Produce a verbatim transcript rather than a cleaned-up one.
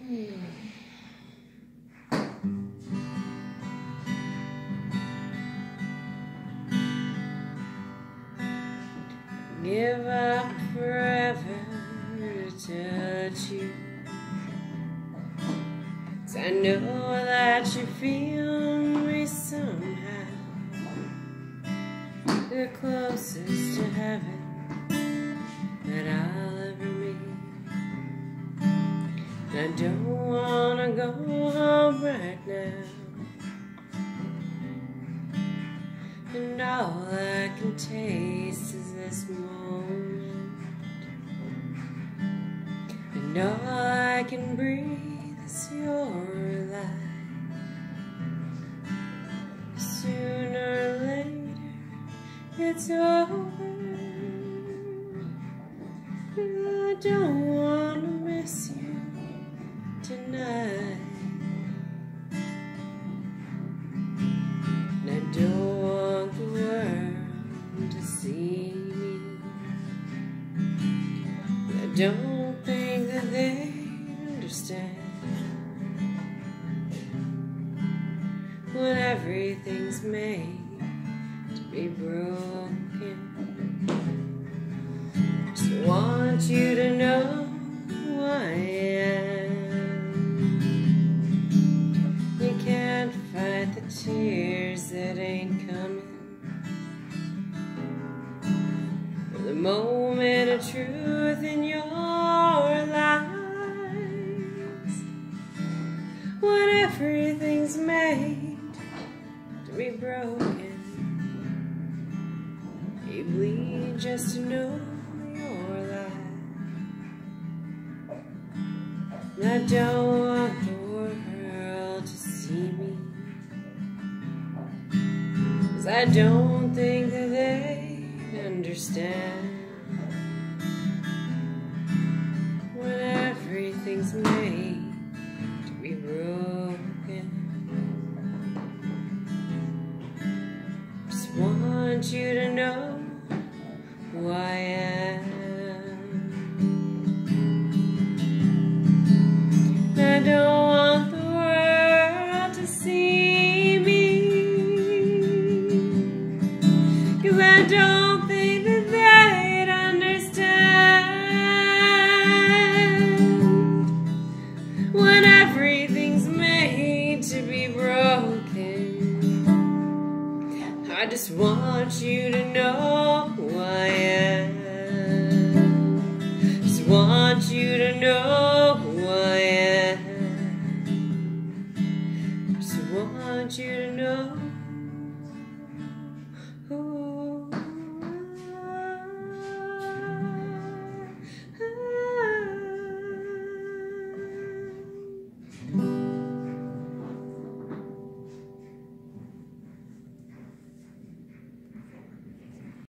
Give up forever to touch you, 'cause I know that you feel me somehow. The closest to heaven that I'll ever meet. And I don't wanna go home right now, and all I can taste is this moment, and all I can breathe is your light. Sooner or later it's over, and I don't wanna miss you tonight. And I don't want the world to see me. I don't think that they understand when everything's made to be broken. Just want you to know who I am. You can't fight the tears that ain't coming, or the moment of truth in your lies. When everything's made to be broken, you bleed just to know your life. And I don't want the world to see me, 'cause I don't think that they understand when everything's made to be broken. Just want you to know who I am. I don't want the world to see me, 'cause I don't think that they'd understand when everything's made to be broken. I just want you to know who I am. Just want you to know who I am. Just want you to know